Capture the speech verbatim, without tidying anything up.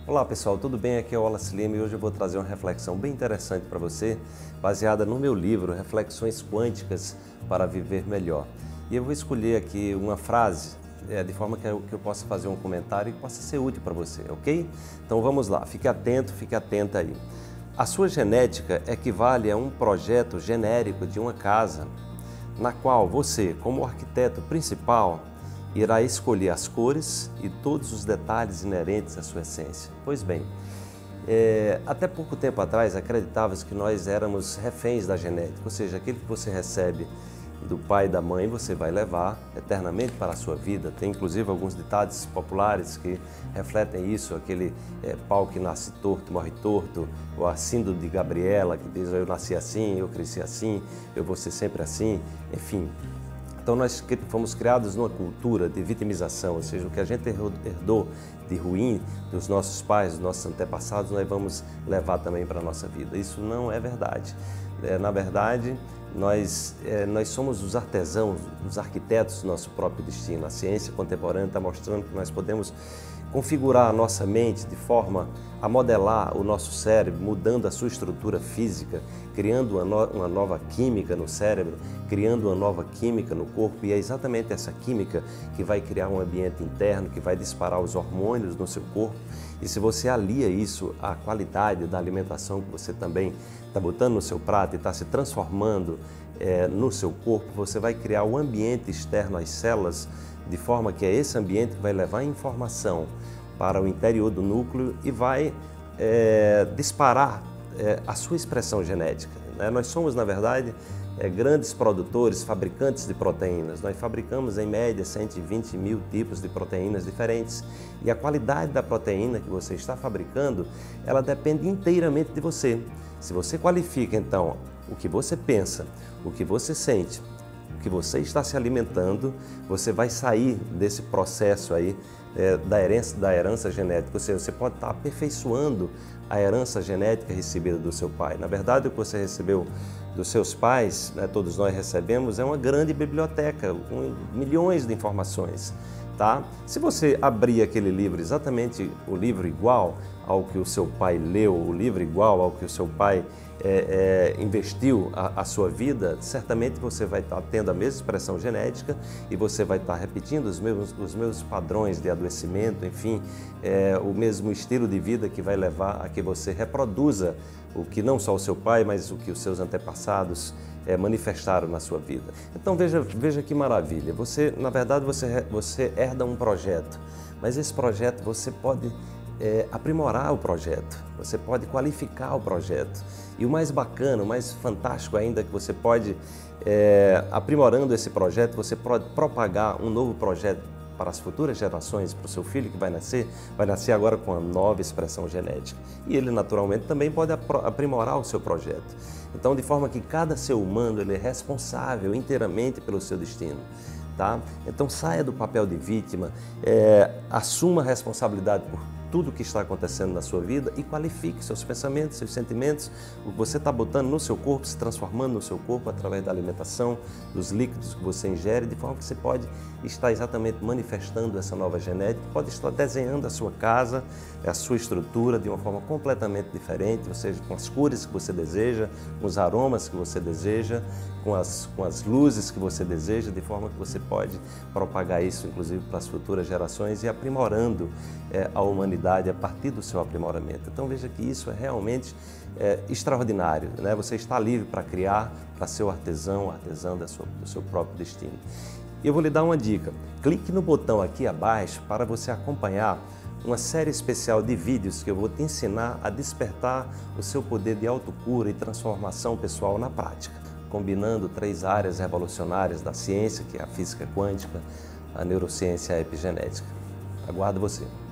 Olá pessoal, tudo bem? Aqui é o Wallace Lima e hoje eu vou trazer uma reflexão bem interessante para você, baseada no meu livro Reflexões Quânticas para Viver Melhor. E eu vou escolher aqui uma frase, é, de forma que eu, que eu possa fazer um comentário e possa ser útil para você, ok? Então vamos lá, fique atento, fique atenta aí. A sua genética equivale a um projeto genérico de uma casa, na qual você, como arquiteto principal, irá escolher as cores e todos os detalhes inerentes à sua essência. Pois bem, é, até pouco tempo atrás acreditava-se que nós éramos reféns da genética, ou seja, aquilo que você recebe do pai e da mãe você vai levar eternamente para a sua vida. Tem inclusive alguns ditados populares que refletem isso, aquele é, pau que nasce torto, morre torto, ou a síndrome de Gabriela, que diz eu nasci assim, eu cresci assim, eu vou ser sempre assim, enfim. Então nós fomos criados numa cultura de vitimização, ou seja, o que a gente herdou de ruim dos nossos pais, dos nossos antepassados, nós vamos levar também para a nossa vida. Isso não é verdade. É, na verdade, nós, é, nós somos os artesãos, os arquitetos do nosso próprio destino. A ciência contemporânea está mostrando que nós podemos configurar a nossa mente de forma a modelar o nosso cérebro, mudando a sua estrutura física, criando uma, no, uma nova química no cérebro, criando uma nova química no corpo, e é exatamente essa química que vai criar um ambiente interno, que vai disparar os hormônios no seu corpo. E se você alia isso à qualidade da alimentação que você também está botando no seu prato e está se transformando é, no seu corpo, você vai criar um ambiente externo às células, de forma que é esse ambiente que vai levar informação para o interior do núcleo e vai é, disparar é, a sua expressão genética, né? Nós somos, na verdade, é, grandes produtores, fabricantes de proteínas. Nós fabricamos, em média, cento e vinte mil tipos de proteínas diferentes. E a qualidade da proteína que você está fabricando, ela depende inteiramente de você. Se você qualifica, então, o que você pensa, o que você sente, que você está se alimentando, você vai sair desse processo aí é, da, herança, da herança genética, ou seja, você pode estar aperfeiçoando a herança genética recebida do seu pai. Na verdade, o que você recebeu dos seus pais, né, todos nós recebemos, é uma grande biblioteca, com milhões de informações. Tá? Se você abrir aquele livro, exatamente o livro igual ao que o seu pai leu, o livro igual ao que o seu pai é, é, investiu a, a sua vida, certamente você vai estar tendo a mesma expressão genética e você vai estar repetindo os mesmos, os mesmos padrões de adoecimento, enfim, é, o mesmo estilo de vida que vai levar a que você reproduza o que não só o seu pai, mas o que os seus antepassados é, manifestaram na sua vida. Então veja, veja que maravilha, você, na verdade, você, você herda um projeto, mas esse projeto você pode é, aprimorar o projeto, você pode qualificar o projeto. E o mais bacana, o mais fantástico ainda, é que você pode, é, aprimorando esse projeto, você pode propagar um novo projeto para as futuras gerações, para o seu filho que vai nascer, vai nascer agora com uma nova expressão genética. E ele, naturalmente, também pode aprimorar o seu projeto. Então, de forma que cada ser humano ele é responsável inteiramente pelo seu destino. Tá? Então, saia do papel de vítima, é, assuma a responsabilidade por tudo o que está acontecendo na sua vida e qualifique seus pensamentos, seus sentimentos, o que você está botando no seu corpo, se transformando no seu corpo através da alimentação, dos líquidos que você ingere, de forma que você pode estar exatamente manifestando essa nova genética, pode estar desenhando a sua casa, a sua estrutura de uma forma completamente diferente, ou seja, com as cores que você deseja, com os aromas que você deseja, com as, com as luzes que você deseja, de forma que você pode propagar isso, inclusive, para as futuras gerações e aprimorando é, a humanidade a partir do seu aprimoramento. Então veja que isso é realmente é, extraordinário, né? Você está livre para criar, para ser o artesão, artesã da sua, do seu próprio destino. E eu vou lhe dar uma dica, clique no botão aqui abaixo para você acompanhar uma série especial de vídeos que eu vou te ensinar a despertar o seu poder de autocura e transformação pessoal na prática, combinando três áreas revolucionárias da ciência, que é a física quântica, a neurociência e a epigenética. Aguardo você!